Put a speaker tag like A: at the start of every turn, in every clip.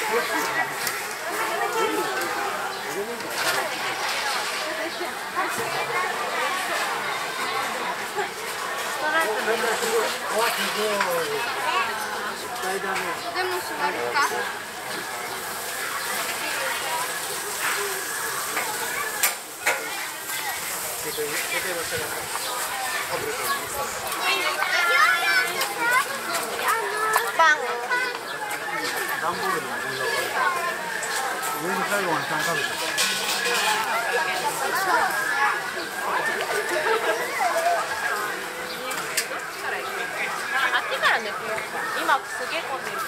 A: でも座るか。パン。
B: 段ボールの上に最後までちゃんと食べて。
A: あっちからね、今すげえ混んでるから。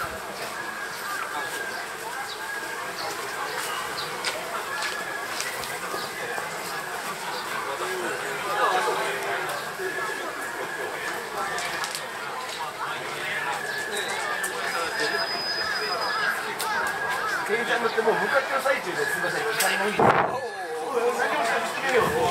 B: ケンちゃんだってもう向かってる最中ですみません、買い物に。何もしてみよう。